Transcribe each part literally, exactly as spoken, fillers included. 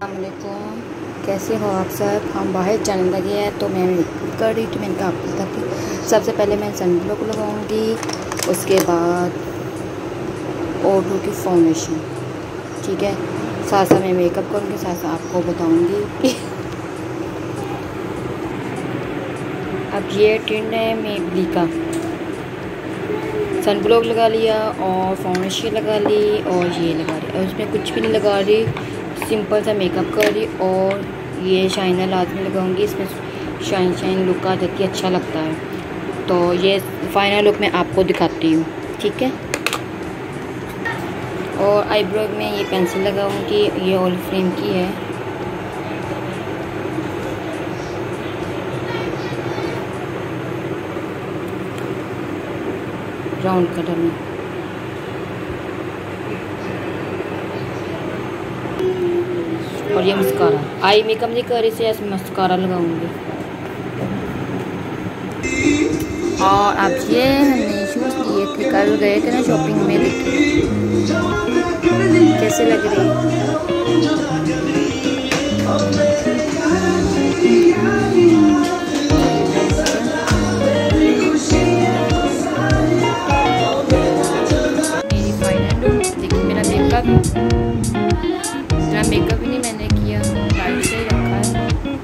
अस्सलामुअलैकुम, कैसे हो आप सब। हम बाहर जाने लगे हैं तो मैं मेकअप कर रही थी। मैंने कहा आपको ताकि सबसे पहले मैं सनब्लॉक लगाऊंगी, उसके बाद ओ टू की फाउंडेशन, ठीक है। साथ साथ मैं मेकअप करूँगी, साथ साथ आपको बताऊंगी कि अब ये टिंड है मेबली का। सनब्लॉक लगा लिया और फाउंडेशन लगा ली और ये लगा लिया और उसमें कुछ भी नहीं लगा रही, सिंपल सा मेकअप कर रही। और ये शाइनर लाजमी लगाऊंगी, इसमें शाइन शाइन लुक आ जाती है, अच्छा लगता है। तो ये फाइनल लुक मैं आपको दिखाती हूँ, ठीक है। और आईब्रो में ये पेंसिल लगाऊंगी, ये ओरिजिनल फ्रेम की है। राउंड कलर में और ये मस्कारा, आई मेकअप नहीं कर रही से ऐसे मस्कारा लगाऊंगी। और अब ये हमने शूज़ लिए थे, कल गए थे ना शॉपिंग में, देखिए कैसे लग रही है। मेरी फाइनल लुक देखिए। मेरा मेकअप मेरा मेकअप ही नहीं मैंने किया, लाइट से ही रखा है।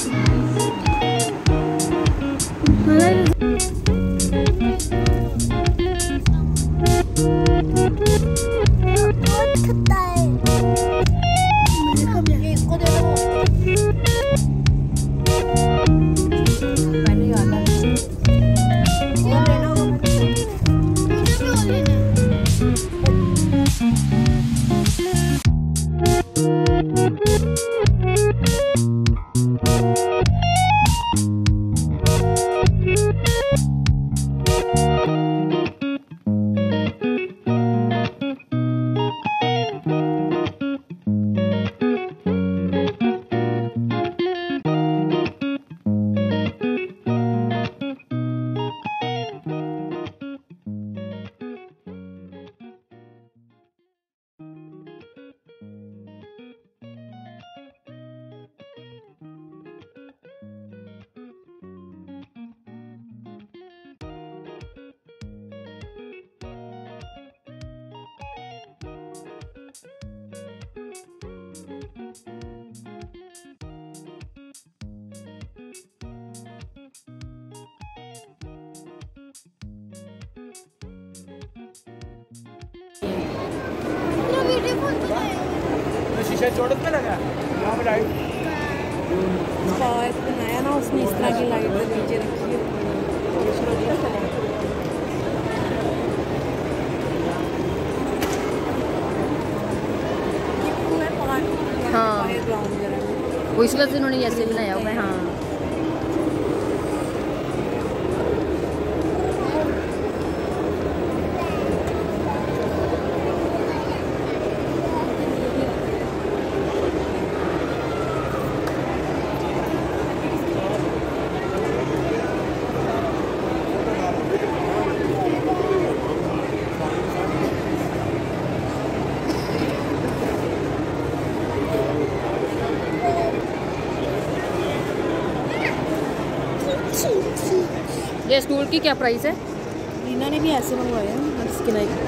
शीशा चौड़त में लगा यहाँ पे लाइट बनाया ना उसने, इस तरह की लाइट नीचे रखी है। हाँ, वो इस वजह से उन्होंने ऐसे बनाया हुआ है। हाँ, ये स्टूल की क्या प्राइस है? रीना ने भी ऐसे मंगवाए हैं इसके लाइक।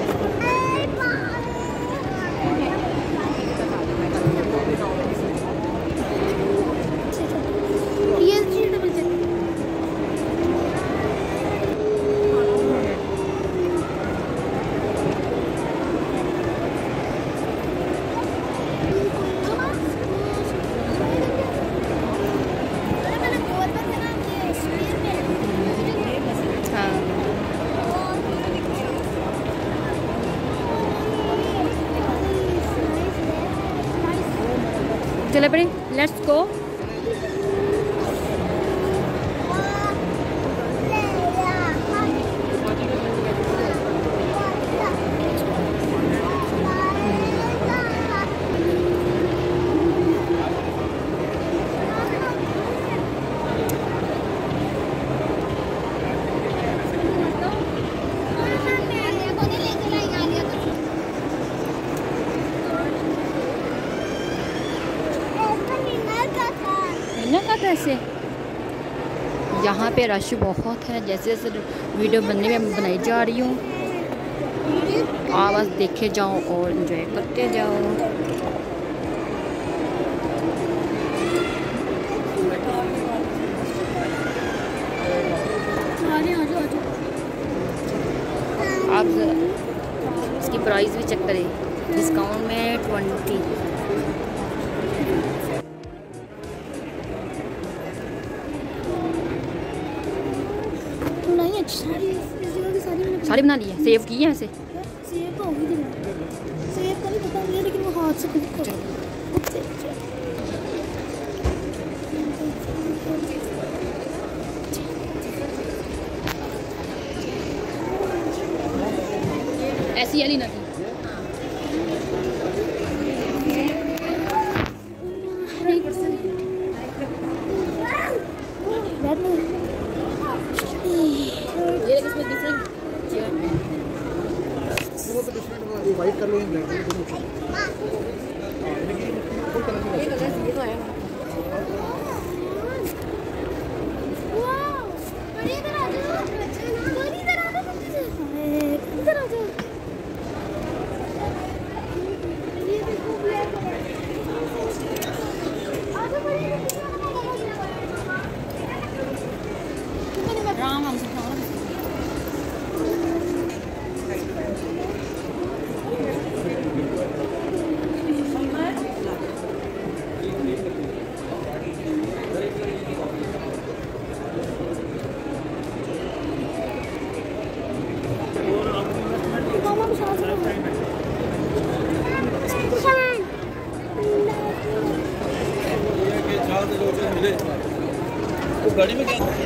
चले बड़ी, लेट्स गो। यहाँ पे रश बहुत है। जैसे जैसे वीडियो बनने में बनाई जा रही हूँ, आप बस देखे जाओ और एंजॉय करते जाओ। आप इसकी प्राइस भी चेक करें, डिस्काउंट में ट्वेंटी। सारी बना ली है, सेव की है ऐसे। सेव का होगी सेव का नहीं पता नहीं, लेकिन वो हाथ से क्लिक कर। ऐसी वाली ना थी। ये इसमें डिफरेंट वो तो डिफरेंट वो वाइट कर लो या ब्लैक कर लो। ये कलर ये तो है। वाओ, बड़ी इधर आ जाओ, बड़ी इधर आ जाओ, इधर आ जाओ। ये देखो ब्लैक आ जाओ, बड़ी राम हम सब मामा भी साथ में वो गाड़ी में क्या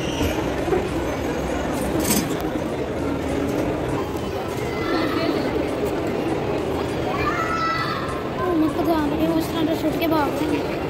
मुझको ध्यान है उस तरह छूट के भाग रहे हैं।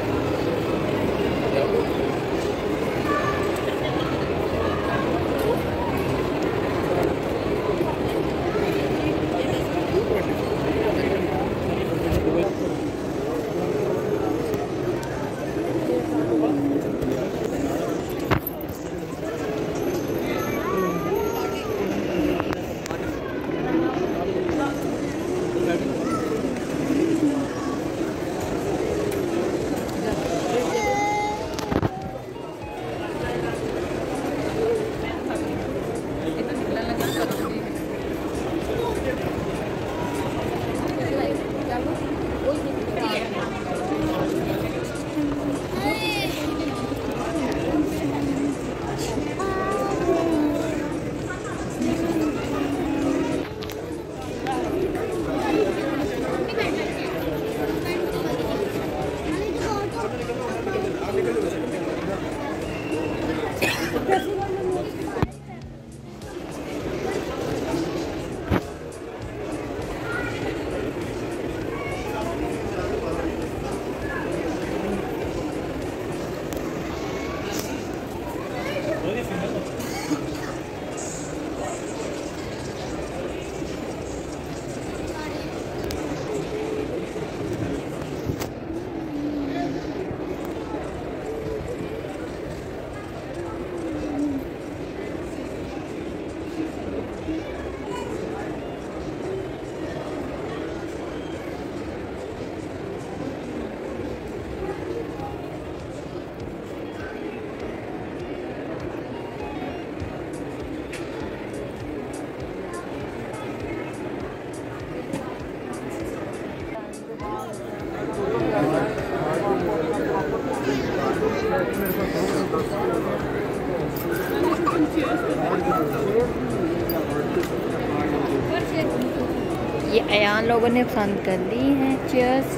ये अयान लोगों ने पसंद कर ली हैं चेयर्स।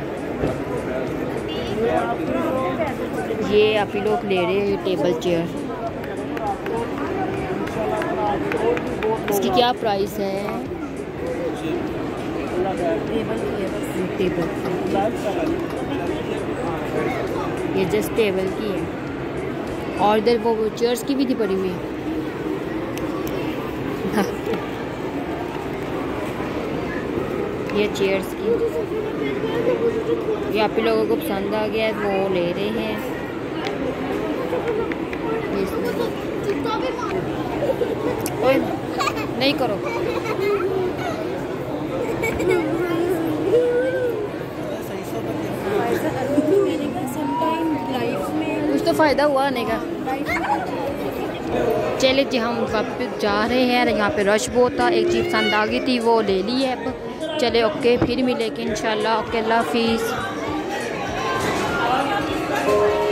ये आप ही लोग ले रहे हैं टेबल चेयर। इसकी क्या प्राइस है? टेबल की है बस। टेबल ये जस्ट टेबल की है, और इधर वो चेयर्स की भी थी पड़ी हुई। ये चेयर्स की, ये आप ही लोगों को पसंद आ गया है वो ले रहे हैं। ओए नहीं करो। कुछ तो फ़ायदा हुआ आने का। चले जी हम वापस जा रहे हैं। यहाँ पे रश बहुत था, एक जीप पसंद आ गई थी वो ले ली है अब। चले ओके फिर मिलेंगे इंशाल्लाह। ओके अल्लाह हाफिज़।